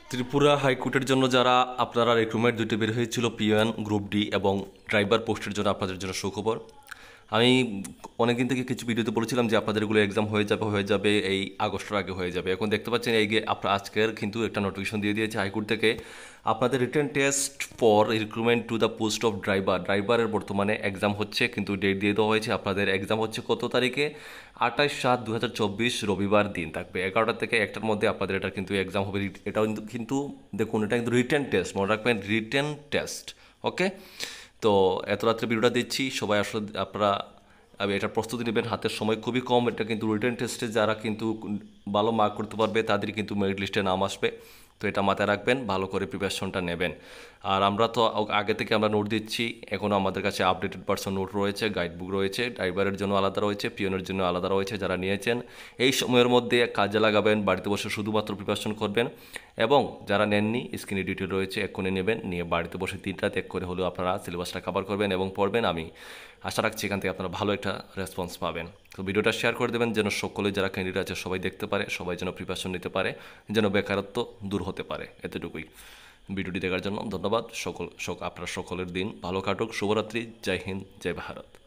ত্রিপুরা হাইকোর্টের জন্য যারা আপনারা রিক্রুটমেন্ট দুইটা বের হয়েছিল পিওন গ্রুপ ডি এবং ড্রাইভার পোস্টের জন্য আপনাদের জন্য সুখবর। আমি অনেকদিন থেকে কিছু ভিডিওতে বলেছিলাম যে আপনাদের এগুলো এক্সাম হয়ে যাবে এই আগস্টের আগে হয়ে যাবে। এখন দেখতে পাচ্ছেন এই আপনার আজকের কিন্তু একটা নোটিফিকেশন দিয়ে দিয়েছে হাইকোর্ট থেকে। আপনাদের written test for recruitment to the post of ড্রাইভারের বর্তমানে এক্সাম হচ্ছে, কিন্তু ডেট দিয়ে দেওয়া হয়েছে। আপনাদের এক্সাম হচ্ছে কত তারিখে? 28/7/2024 রবিবার দিন থাকবে 11টা থেকে 1টার মধ্যে আপনাদের এটা কিন্তু এক্সাম হবে। এটা কিন্তু দেখুন, এটা কিন্তু রিটেন টেস্ট, মনে রাখবেন রিটেন টেস্ট। ওকে, তো এত রাত্রে ভিডিওটা দিচ্ছি, সবাই আসলে আপনারা এটার প্রস্তুতি নেবেন। হাতের সময় খুবই কম। এটা কিন্তু রিটেন টেস্টে যারা কিন্তু ভালো মার্ক করতে পারবে তাদের কিন্তু মেরিট লিস্টে নাম আসবে। তো এটা মাথায় রাখবেন, ভালো করে প্রিপারেশনটা নেবেন। আর আমরা তো আগে থেকে আমরা নোট দিচ্ছি, এখনও আমাদের কাছে আপডেটেড ভার্সন নোট রয়েছে, গাইড বুক রয়েছে, ড্রাইভারের জন্য আলাদা রয়েছে, পিয়নের জন্য আলাদা রয়েছে। যারা নিয়েছেন এই সময়ের মধ্যে কাজে লাগাবেন, বাড়িতে বসে শুধুমাত্র প্রিপারেশন করবেন। এবং যারা নেননি স্ক্রিনে ডিটেল রয়েছে, এক্ষুনি নেবেন, নিয়ে বাড়িতে বসে 3 রাত এক করে হলেও আপনারা সিলেবাসটা কভার করবেন এবং পড়বেন। আমি আশা রাখছি এখান থেকে আপনারা ভালো একটা রেসপন্স পাবেন। তো ভিডিওটা শেয়ার করে দেবেন যেন সকলে যারা ক্যান্ডিডেট আছে সবাই দেখতে পারে, সবাই যেন প্রিপারেশন নিতে পারে, যেন বেকারত্ব দূর হতে পারে। এতটুকুই। ভিডিওটি দেখার জন্য ধন্যবাদ। আপনারা সকলের দিন ভালো কাটুক। শুভরাত্রি। জয় হিন্দ, জয় ভারত।